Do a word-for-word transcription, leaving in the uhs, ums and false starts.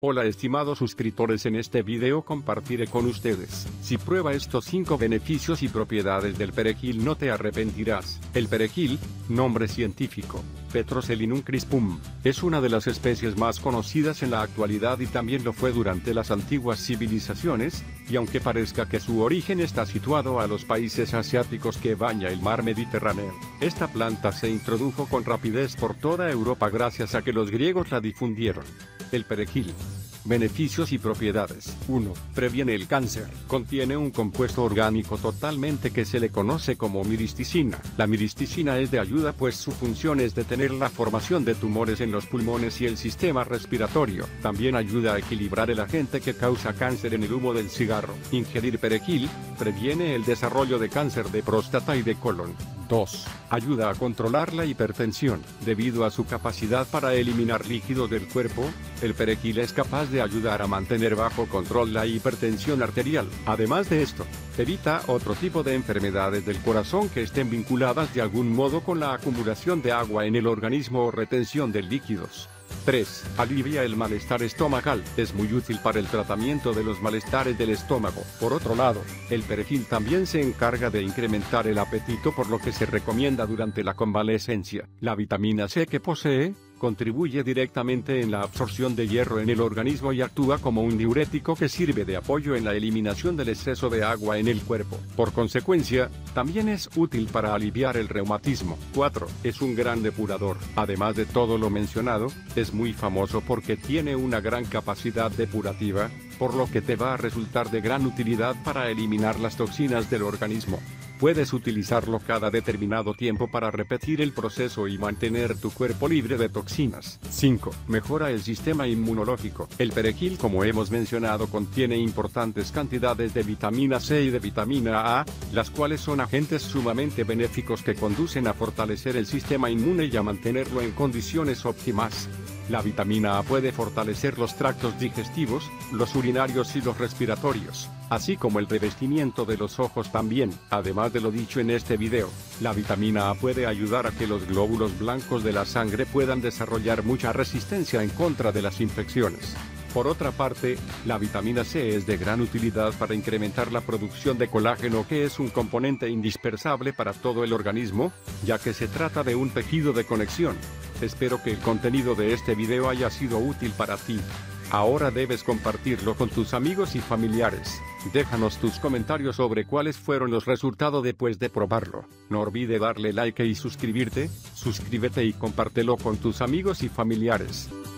Hola estimados suscriptores, en este video compartiré con ustedes. Si prueba estos cinco beneficios y propiedades del perejil no te arrepentirás. El perejil, nombre científico, Petroselinum crispum, es una de las especies más conocidas en la actualidad y también lo fue durante las antiguas civilizaciones, y aunque parezca que su origen está situado a los países asiáticos que baña el mar Mediterráneo, esta planta se introdujo con rapidez por toda Europa gracias a que los griegos la difundieron. El perejil. Beneficios y propiedades. uno. Previene el cáncer. Contiene un compuesto orgánico totalmente que se le conoce como miristicina. La miristicina es de ayuda pues su función es detener la formación de tumores en los pulmones y el sistema respiratorio. También ayuda a equilibrar el agente que causa cáncer en el humo del cigarro. Ingerir perejil previene el desarrollo de cáncer de próstata y de colon. dos. Ayuda a controlar la hipertensión. Debido a su capacidad para eliminar líquidos del cuerpo, el perejil es capaz de ayudar a mantener bajo control la hipertensión arterial. Además de esto, evita otro tipo de enfermedades del corazón que estén vinculadas de algún modo con la acumulación de agua en el organismo o retención de líquidos. tres. Alivia el malestar estomacal. Es muy útil para el tratamiento de los malestares del estómago. Por otro lado, el perejil también se encarga de incrementar el apetito, por lo que se recomienda durante la convalecencia. La vitamina C que posee contribuye directamente en la absorción de hierro en el organismo y actúa como un diurético que sirve de apoyo en la eliminación del exceso de agua en el cuerpo. Por consecuencia, también es útil para aliviar el reumatismo. cuatro. Es un gran depurador. Además de todo lo mencionado, es muy famoso porque tiene una gran capacidad depurativa, por lo que te va a resultar de gran utilidad para eliminar las toxinas del organismo. Puedes utilizarlo cada determinado tiempo para repetir el proceso y mantener tu cuerpo libre de toxinas. cinco. Mejora el sistema inmunológico. El perejil, como hemos mencionado, contiene importantes cantidades de vitamina C y de vitamina A, las cuales son agentes sumamente benéficos que conducen a fortalecer el sistema inmune y a mantenerlo en condiciones óptimas. La vitamina A puede fortalecer los tractos digestivos, los urinarios y los respiratorios, así como el revestimiento de los ojos también. Además de lo dicho en este video, la vitamina A puede ayudar a que los glóbulos blancos de la sangre puedan desarrollar mucha resistencia en contra de las infecciones. Por otra parte, la vitamina C es de gran utilidad para incrementar la producción de colágeno, que es un componente indispensable para todo el organismo, ya que se trata de un tejido de conexión. Espero que el contenido de este video haya sido útil para ti. Ahora debes compartirlo con tus amigos y familiares. Déjanos tus comentarios sobre cuáles fueron los resultados después de probarlo. No olvides darle like y suscribirte, suscríbete y compártelo con tus amigos y familiares.